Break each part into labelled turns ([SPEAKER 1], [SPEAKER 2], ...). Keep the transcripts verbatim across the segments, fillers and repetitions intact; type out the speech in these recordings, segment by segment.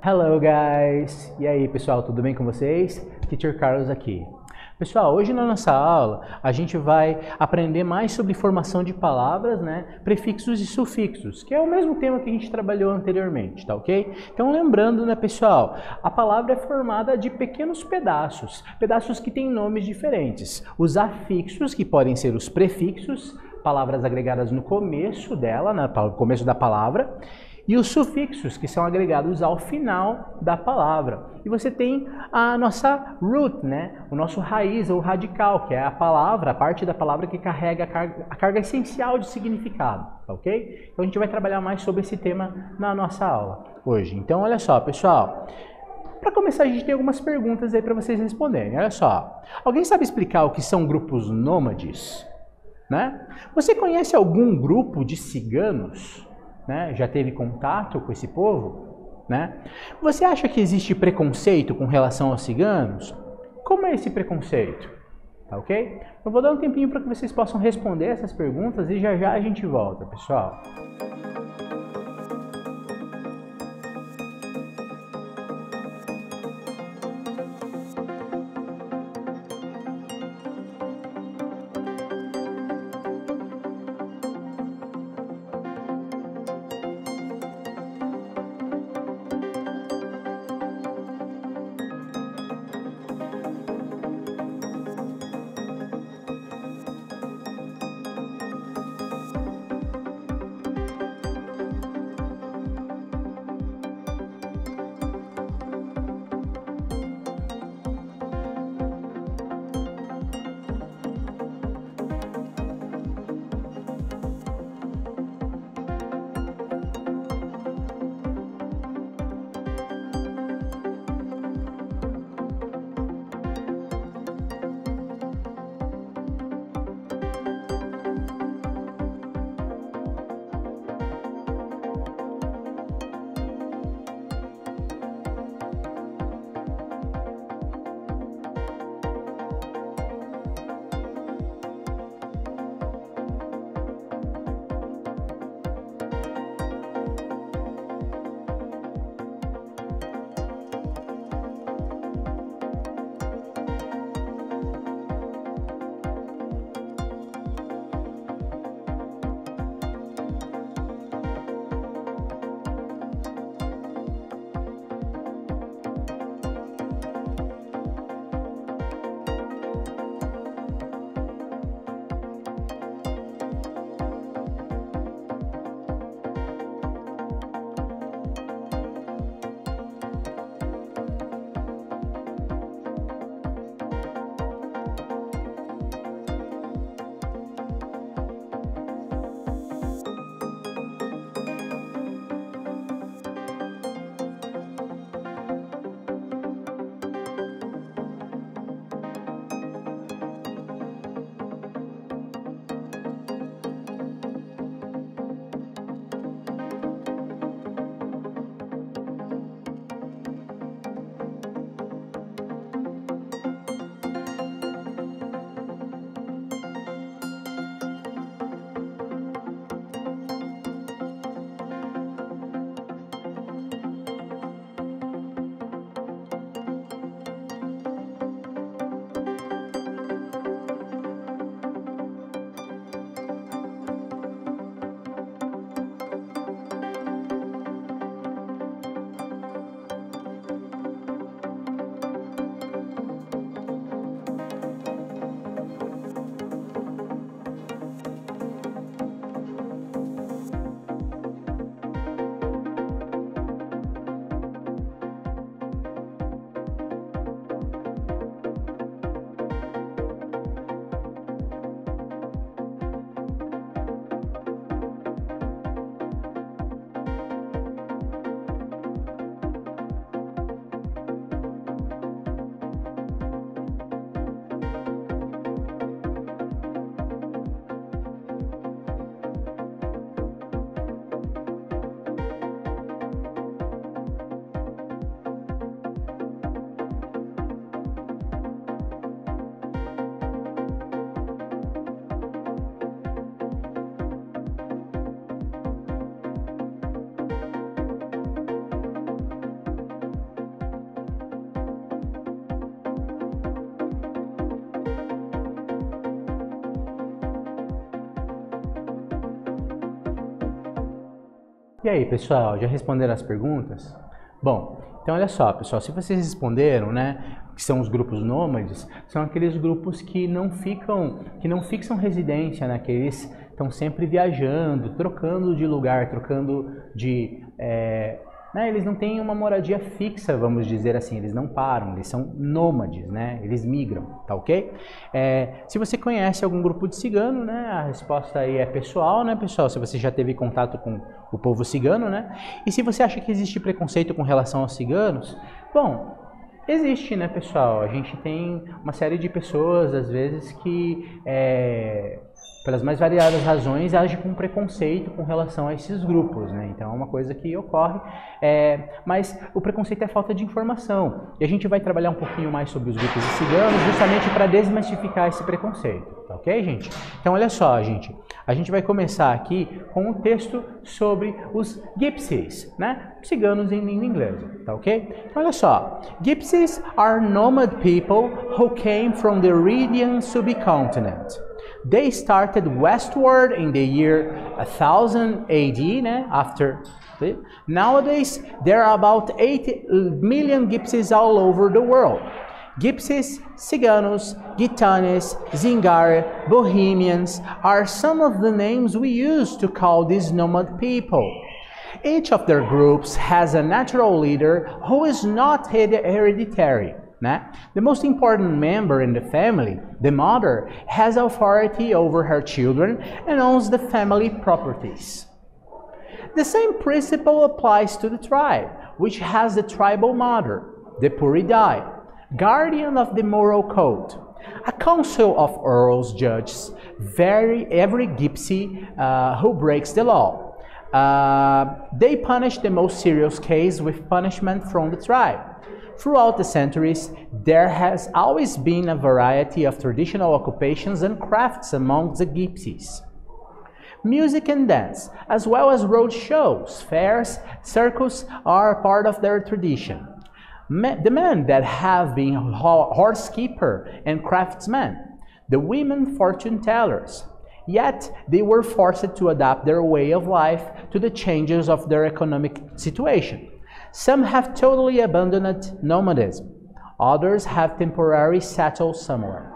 [SPEAKER 1] Hello guys! E aí pessoal, tudo bem com vocês? Teacher Carlos aqui. Pessoal, hoje na nossa aula a gente vai aprender mais sobre formação de palavras, né? Prefixos e sufixos, que é o mesmo tema que a gente trabalhou anteriormente, tá ok? Então lembrando, né pessoal, a palavra é formada de pequenos pedaços, pedaços que têm nomes diferentes. Os afixos, que podem ser os prefixos, palavras agregadas no começo dela, no começo da palavra, e os sufixos, que são agregados ao final da palavra. E você tem a nossa root, né? O nosso raiz ou radical, que é a palavra, a parte da palavra que carrega a carga, a carga essencial de significado, tá ok? Então a gente vai trabalhar mais sobre esse tema na nossa aula hoje. Então olha só, pessoal. Para começar, a gente tem algumas perguntas aí para vocês responderem. Olha só. Alguém sabe explicar o que são grupos nômades? Né? Você conhece algum grupo de ciganos? Né? Já teve contato com esse povo? Né? Você acha que existe preconceito com relação aos ciganos? Como é esse preconceito? Tá ok? Eu vou dar um tempinho para que vocês possam responder essas perguntas e já já a gente volta, pessoal. E aí, pessoal, já responderam as perguntas? Bom, então olha só, pessoal, se vocês responderam, né, que são os grupos nômades, são aqueles grupos que não ficam, que não fixam residência, né, que eles estão sempre viajando, trocando de lugar, trocando de... É, né, eles não têm uma moradia fixa, vamos dizer assim, eles não param, eles são nômades, né, eles migram, tá ok? É, se você conhece algum grupo de cigano, né, a resposta aí é pessoal, né, pessoal, se você já teve contato com o povo cigano, né, e se você acha que existe preconceito com relação aos ciganos, bom, existe, né, pessoal, a gente tem uma série de pessoas, às vezes, que... É, pelas mais variadas razões, age com preconceito com relação a esses grupos, né? Então é uma coisa que ocorre, é, mas o preconceito é falta de informação. E a gente vai trabalhar um pouquinho mais sobre os grupos de ciganos, justamente para desmistificar esse preconceito, tá ok, gente? Então olha só, gente, a gente vai começar aqui com um texto sobre os gypsies, né? Ciganos em língua inglesa, tá ok? Então olha só, gypsies are nomad people who came from the Indian subcontinent. They started westward in the year one thousand A D, né? After. Nowadays, there are about eighty million gypsies all over the world. Gypsies, Ciganos, Gitanes, Zingare, Bohemians are some of the names we use to call these nomad people. Each of their groups has a natural leader who is not hereditary. Né? The most important member in the family, the mother, has authority over her children and owns the family properties. The same principle applies to the tribe, which has the tribal mother, the Puridai, guardian of the moral code. A council of earls judges very, every gypsy uh, who breaks the law. Uh, they punish the most serious case with punishment from the tribe. Throughout the centuries, there has always been a variety of traditional occupations and crafts among the gypsies. Music and dance, as well as road shows, fairs, circus, are part of their tradition. The men that have been horse keeper and craftsmen, the women fortune tellers. Yet, they were forced to adapt their way of life to the changes of their economic situation. Some have totally abandoned nomadism. Others have temporarily settled somewhere.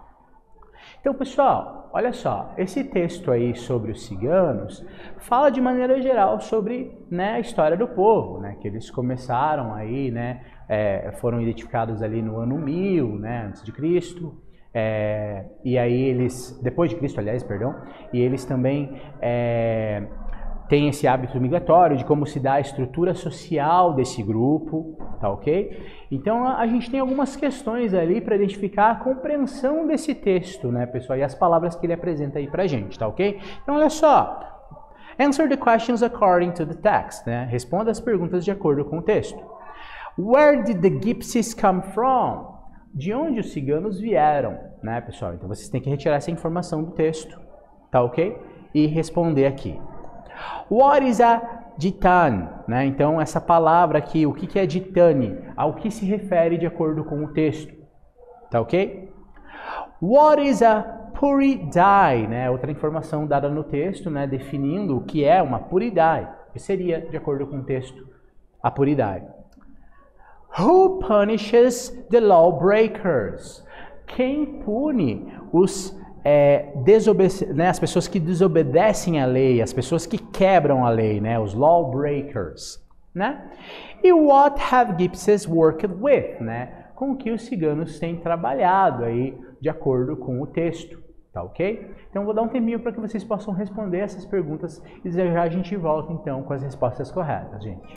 [SPEAKER 1] Então, pessoal, olha só, esse texto aí sobre os ciganos fala de maneira geral sobre, né, a história do povo, né, que eles começaram aí, né, é, foram identificados ali no ano mil, né, antes de Cristo, é, e aí eles, depois de Cristo, aliás, perdão, e eles também é, tem esse hábito migratório, de como se dá a estrutura social desse grupo, tá ok? Então a gente tem algumas questões ali para identificar a compreensão desse texto, né, pessoal, e as palavras que ele apresenta aí pra gente, tá ok? Então olha só, answer the questions according to the text, né? Responda as perguntas de acordo com o texto. Where did the gypsies come from? De onde os ciganos vieram, né, pessoal? Então vocês têm que retirar essa informação do texto, tá ok? E responder aqui. What is a gitane? Né? Então, essa palavra aqui, o que que é gitane? Ao que se refere de acordo com o texto. Tá ok? What is a puridai? Né? Outra informação dada no texto, né? Definindo o que é uma puridai. Que seria, de acordo com o texto, a puridai. Who punishes the lawbreakers? Quem pune os É, né, as pessoas que desobedecem à lei, as pessoas que quebram a lei, né, os lawbreakers, né? E what have gypsies worked with, né? Com o que os ciganos têm trabalhado aí, de acordo com o texto, tá ok? Então vou dar um tempinho para que vocês possam responder essas perguntas e já a gente volta então com as respostas corretas, gente.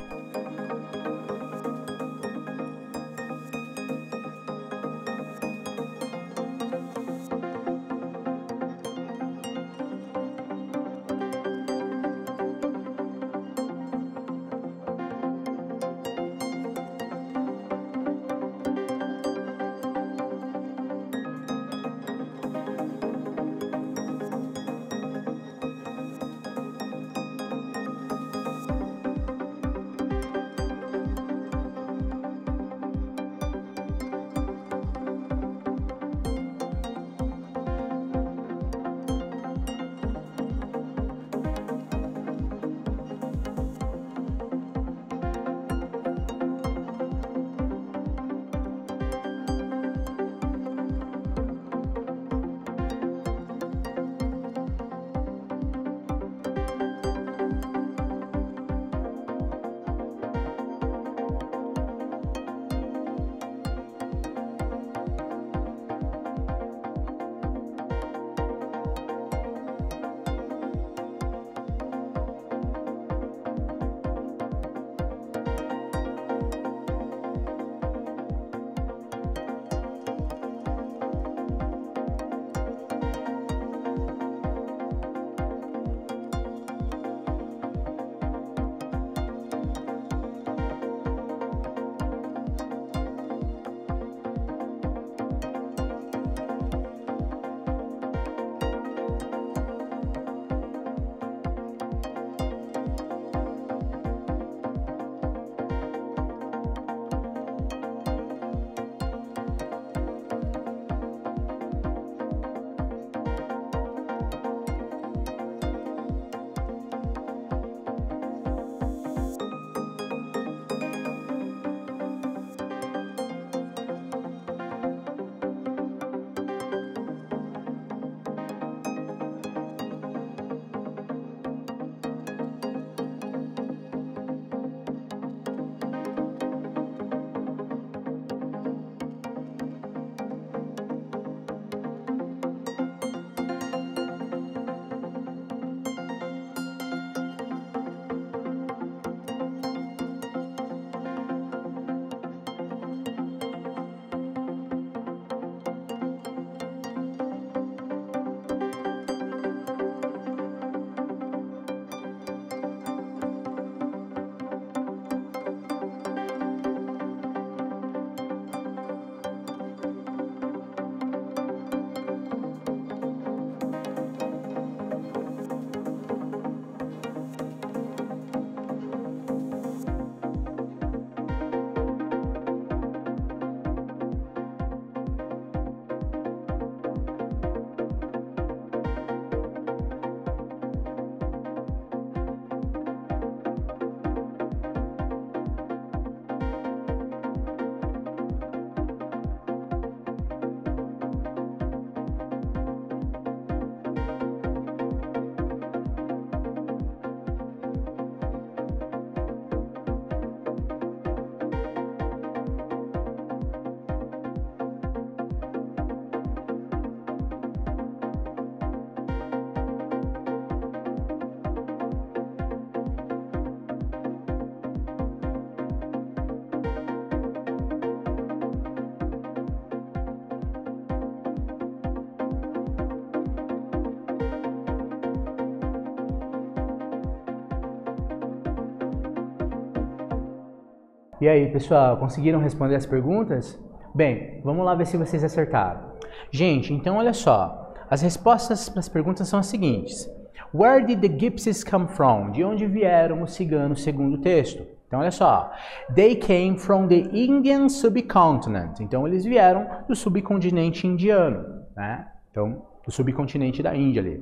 [SPEAKER 1] E aí, pessoal, conseguiram responder as perguntas? Bem, vamos lá ver se vocês acertaram. Gente, então olha só, as respostas para as perguntas são as seguintes. Where did the gypsies come from? De onde vieram os ciganos segundo o texto? Então olha só, they came from the Indian subcontinent. Então eles vieram do subcontinente indiano, né? Então, do subcontinente da Índia ali.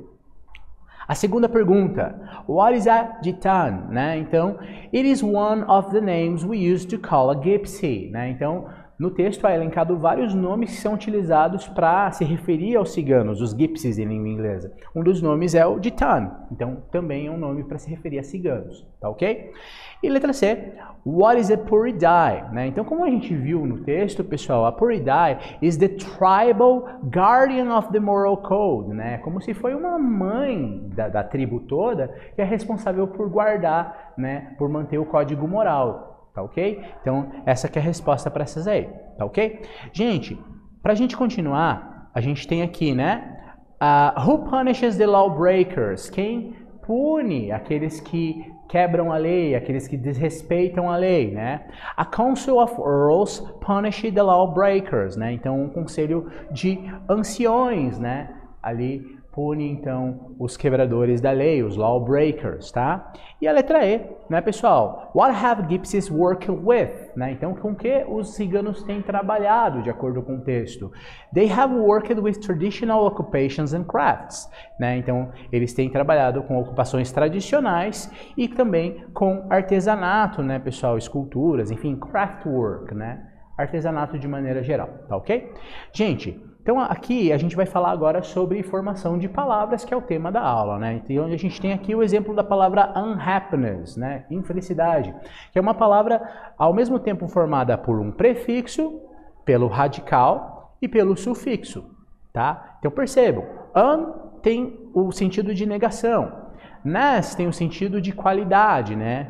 [SPEAKER 1] A segunda pergunta, what is a gitan? Né? Então, it is one of the names we use to call a gypsy. Né? Então, no texto é elencado vários nomes que são utilizados para se referir aos ciganos, os gypsies em língua inglesa. Um dos nomes é o gitan, então também é um nome para se referir a ciganos, tá ok? E letra C, what is a Puridai? Né? Então, como a gente viu no texto, pessoal, a Puridai is the tribal guardian of the moral code, né? Como se foi uma mãe da, da tribo toda que é responsável por guardar, né? Por manter o código moral, tá ok? Então, essa que é a resposta para essas aí, tá ok? Gente, para a gente continuar, a gente tem aqui, né? Uh, who punishes the lawbreakers? Quem pune aqueles que quebram a lei, aqueles que desrespeitam a lei, né? A council of earls punish the lawbreakers, né? Então, um conselho de anciões, né? Ali pune, então, os quebradores da lei, os lawbreakers, tá? E a letra E, né, pessoal? What have gypsies worked with? Né? Então, com que os ciganos têm trabalhado, de acordo com o texto? They have worked with traditional occupations and crafts. Né? Então, eles têm trabalhado com ocupações tradicionais e também com artesanato, né, pessoal? Esculturas, enfim, craft work, né? Artesanato de maneira geral, tá ok? Gente, então aqui a gente vai falar agora sobre formação de palavras, que é o tema da aula, né? Então a gente tem aqui o exemplo da palavra unhappiness, né? Infelicidade, que é uma palavra ao mesmo tempo formada por um prefixo, pelo radical e pelo sufixo, tá? Então percebam, un tem o sentido de negação, ness tem o sentido de qualidade, né?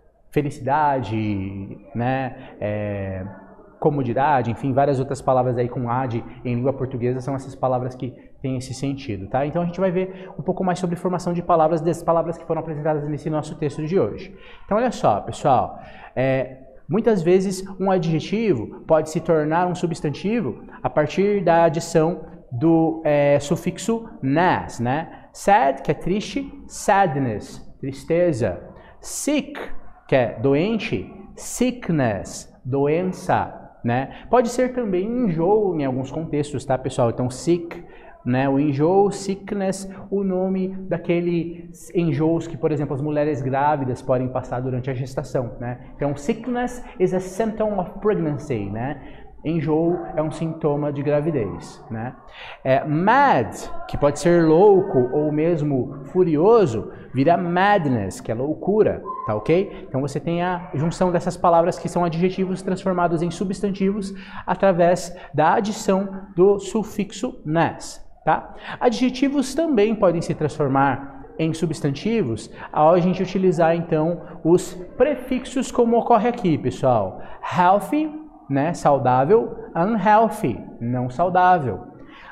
[SPEAKER 1] Felicidade, né? É... comodidade, enfim, várias outras palavras aí com ad em língua portuguesa são essas palavras que têm esse sentido, tá? Então a gente vai ver um pouco mais sobre formação de palavras, dessas palavras que foram apresentadas nesse nosso texto de hoje. Então olha só, pessoal, é, muitas vezes um adjetivo pode se tornar um substantivo a partir da adição do é, sufixo ness, né? Sad, que é triste, sadness, tristeza. Sick, que é doente, sickness, doença. Né? Pode ser também enjoo em alguns contextos, tá, pessoal? Então, sick, né? O enjoo, sickness, o nome daqueles enjoos que, por exemplo, as mulheres grávidas podem passar durante a gestação, né? Então, sickness is a symptom of pregnancy, né? Enjoo é um sintoma de gravidez, né? É, mad, que pode ser louco ou mesmo furioso, vira madness, que é loucura, tá ok? Então você tem a junção dessas palavras que são adjetivos transformados em substantivos através da adição do sufixo ness, tá? Adjetivos também podem se transformar em substantivos ao a gente utilizar então os prefixos como ocorre aqui, pessoal. Healthy, né, saudável, unhealthy, não saudável.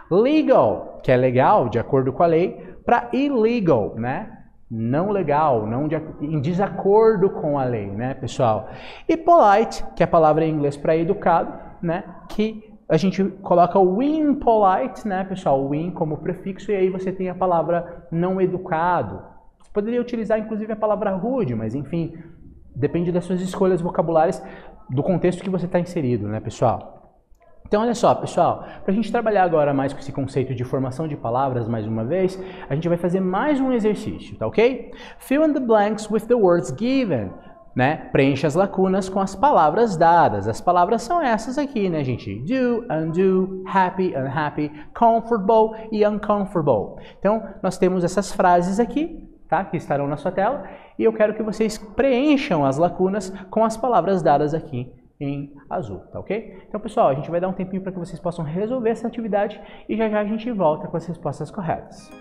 [SPEAKER 1] Legal, que é legal, de acordo com a lei, para illegal, né, não legal, não de, em desacordo com a lei, né, pessoal. E polite, que é a palavra em inglês para educado, né, que a gente coloca o impolite, né, pessoal, o in como prefixo, e aí você tem a palavra não educado. Você poderia utilizar, inclusive, a palavra rude, mas, enfim, depende das suas escolhas vocabulárias, do contexto que você está inserido, né, pessoal? Então, olha só, pessoal, para a gente trabalhar agora mais com esse conceito de formação de palavras, mais uma vez, a gente vai fazer mais um exercício, tá ok? Fill in the blanks with the words given, né? Preencha as lacunas com as palavras dadas. As palavras são essas aqui, né, gente? Do, undo, happy, unhappy, comfortable e uncomfortable. Então, nós temos essas frases aqui, tá? Que estarão na sua tela, e eu quero que vocês preencham as lacunas com as palavras dadas aqui em azul, tá ok? Então, pessoal, a gente vai dar um tempinho para que vocês possam resolver essa atividade e já já a gente volta com as respostas corretas.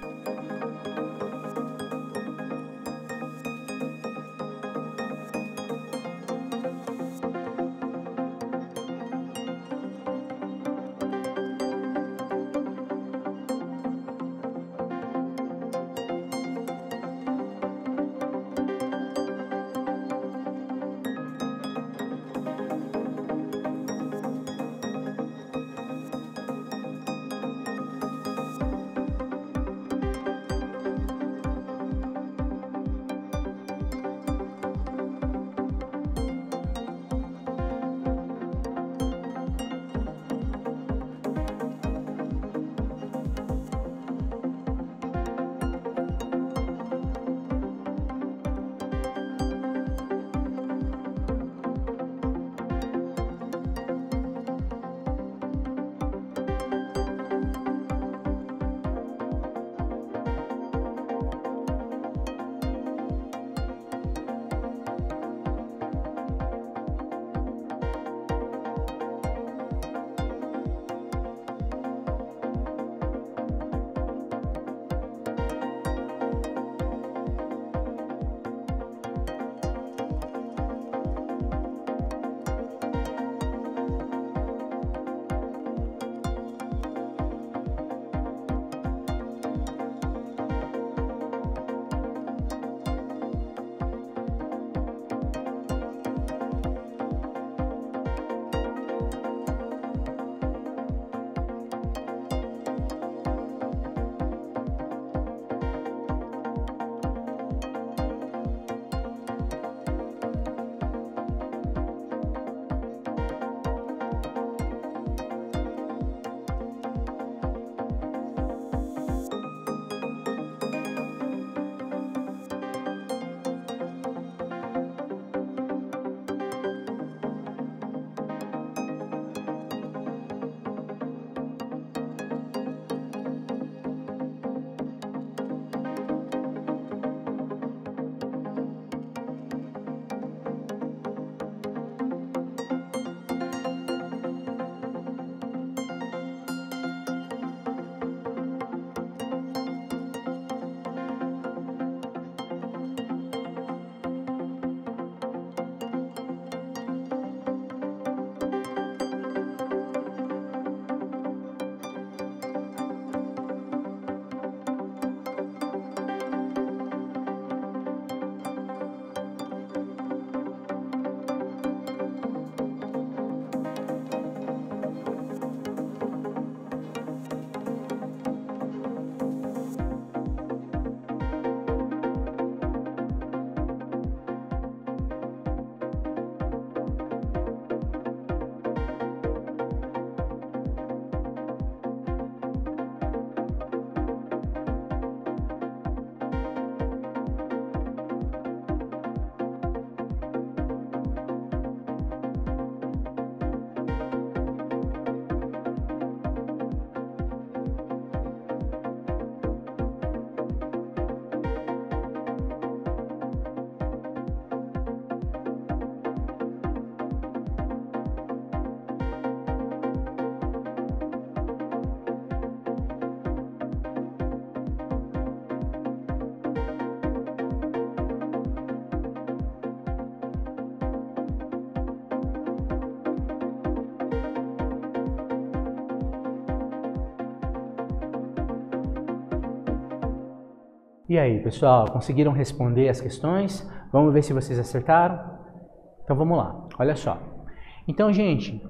[SPEAKER 1] E aí, pessoal, conseguiram responder as questões? Vamos ver se vocês acertaram? Então vamos lá, olha só. Então, gente,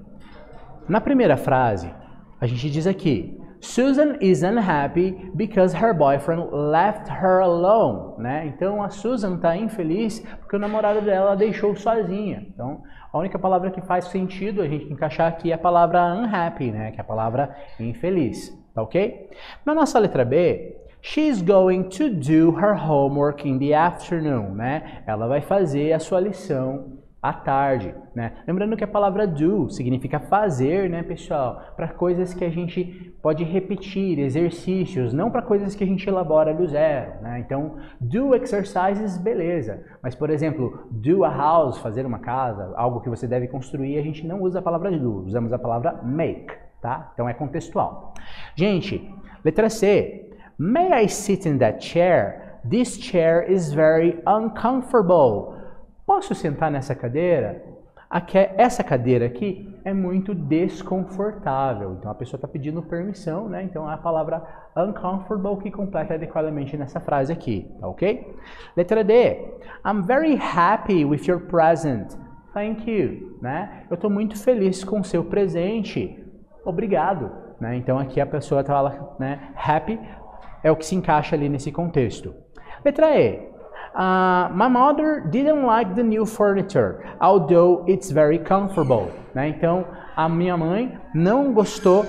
[SPEAKER 1] na primeira frase, a gente diz aqui, Susan is unhappy because her boyfriend left her alone, né? Então a Susan está infeliz porque o namorado dela a deixou sozinha. Então a única palavra que faz sentido a gente encaixar aqui é a palavra unhappy, né? Que é a palavra infeliz, tá ok? Na nossa letra B, she's going to do her homework in the afternoon, né? Ela vai fazer a sua lição à tarde, né? Lembrando que a palavra do significa fazer, né, pessoal? Para coisas que a gente pode repetir, exercícios, não para coisas que a gente elabora do zero, né? Então, do exercises, beleza. Mas, por exemplo, do a house, fazer uma casa, algo que você deve construir, a gente não usa a palavra do, usamos a palavra make, tá? Então é contextual. Gente, letra C. May I sit in that chair? This chair is very uncomfortable. Posso sentar nessa cadeira? Aqui, essa cadeira aqui é muito desconfortável. Então a pessoa está pedindo permissão, né? Então é a palavra uncomfortable que completa adequadamente nessa frase aqui, tá ok? Letra D. I'm very happy with your present. Thank you, né? Eu estou muito feliz com o seu presente. Obrigado, né? Então aqui a pessoa está, né? Happy é o que se encaixa ali nesse contexto. Letra E. Uh, my mother didn't like the new furniture, although it's very comfortable. Né? Então, a minha mãe não gostou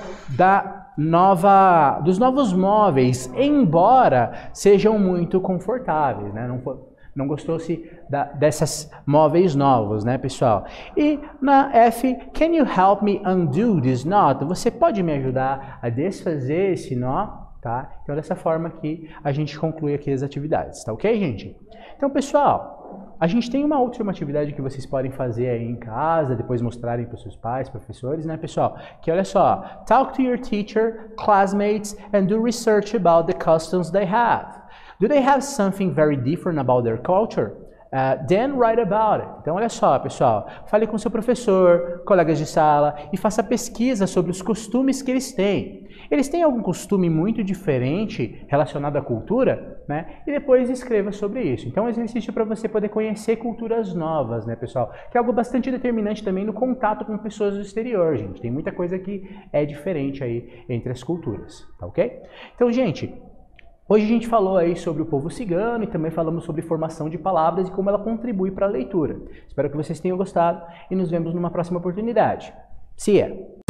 [SPEAKER 1] da nova, dos novos móveis, embora sejam muito confortáveis. Né? Não, não gostou-se da, dessas móveis novos, né, pessoal? E na F, can you help me undo this knot? Você pode me ajudar a desfazer esse nó? Tá? Então, dessa forma aqui, a gente conclui aqui as atividades, tá ok, gente? Então, pessoal, a gente tem uma última atividade que vocês podem fazer aí em casa, depois mostrarem para os seus pais, professores, né, pessoal? Que olha só, talk to your teacher, classmates, and do research about the customs they have. Do they have something very different about their culture? Uh, then write about it. Então, olha só, pessoal, fale com seu professor, colegas de sala e faça pesquisa sobre os costumes que eles têm. Eles têm algum costume muito diferente relacionado à cultura, né? E depois escreva sobre isso. Então, é um exercício para você poder conhecer culturas novas, né, pessoal? Que é algo bastante determinante também no contato com pessoas do exterior, gente. Tem muita coisa que é diferente aí entre as culturas, tá ok? Então, gente, hoje a gente falou aí sobre o povo cigano e também falamos sobre formação de palavras e como ela contribui para a leitura. Espero que vocês tenham gostado e nos vemos numa próxima oportunidade. See ya!